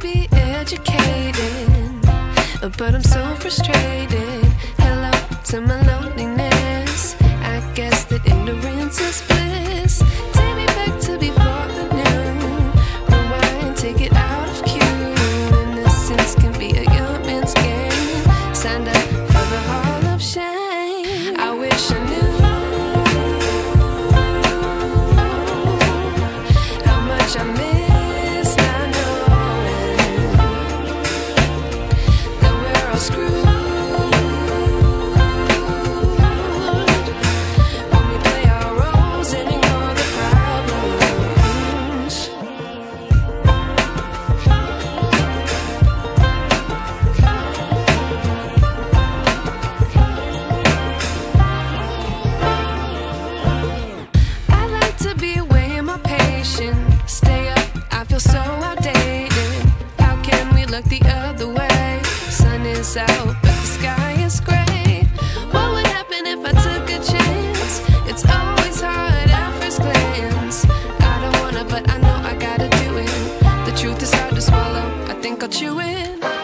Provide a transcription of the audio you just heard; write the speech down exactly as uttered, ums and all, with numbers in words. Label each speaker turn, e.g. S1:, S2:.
S1: be educated, but I'm so frustrated. Hello to my loneliness. I guess that ignorance is bliss. Take me back to before the new. Rewind, take it out of cue. Innocence can be a young man's game. Signed up for the hall of shame. I wish I knew how much I miss not knowing that we're all screwed. Stay up, I feel so outdated. How can we look the other way? Sun is out, but the sky is gray. What would happen if I took a chance? It's always hard at first glance. I don't wanna, but I know I gotta do it. The truth is hard to swallow, I think I'll chew it.